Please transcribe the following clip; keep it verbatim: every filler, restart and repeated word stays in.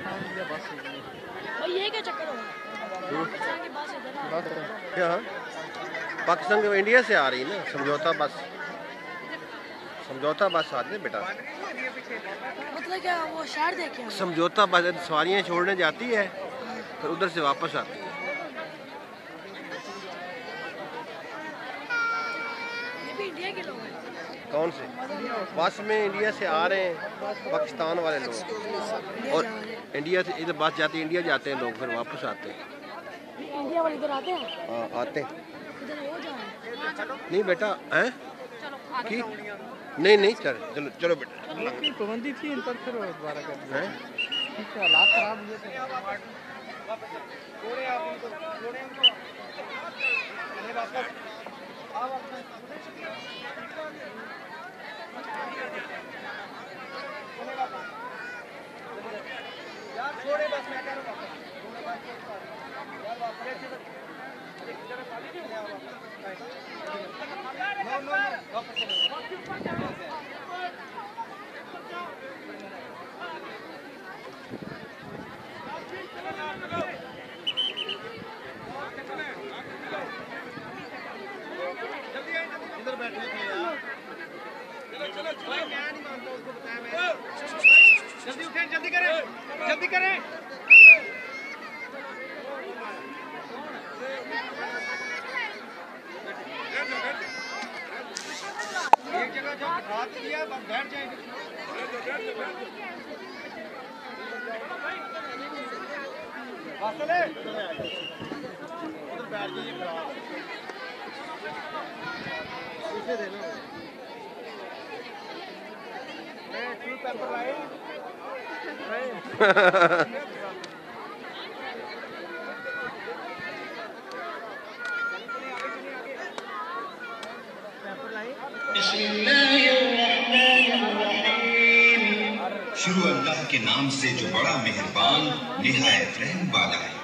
भाई ये क्या चक्कर हो रहा है? पाकिस्तान की बस इधर क्या पाकिस्तान के इंडिया से आ रही है ना समझौता बस, समझौता बस आती है बेटा। मतलब क्या वो शहर देखे समझौता बस सवारियाँ छोड़ने जाती है फिर उधर से वापस आती है। ये भी इंडिया के लोग हैं। कौन से बस में इंडिया से आ रहे हैं पाकिस्तान वाले लोग, और इंडिया से इधर बस जाती है, इंडिया जाते हैं लोग फिर वापस आते हैं। इंडिया वाले इधर आते हैं? हाँ आते हैं। इधर वो जा रहे हैं? नहीं बेटा हैं कि नहीं नहीं चल चलो चलो बेटा। की पाबंदी थी इन पर, फिर दोबारा कर दी हैं हालात खराब हुए थे। यार छोड़े बस मैं कह रहा हूं यार वापस एक जगह खाली नहीं है नो नो वापस इधर बैठे थे यार। चलो चलो चलो मैं नहीं मानता उसको, बताया मैं। जल्दी उठें, जल्दी करें, जल्दी करें। एक जगह जो हाथ दिया बैठ जाएंगे। वासल है उधर बैठ जाइए, खराब इसे देना। मैं टू पेपर लाए शुरू अल्लाह के नाम से जो बड़ा मेहरबान निहायत रहम वाला है।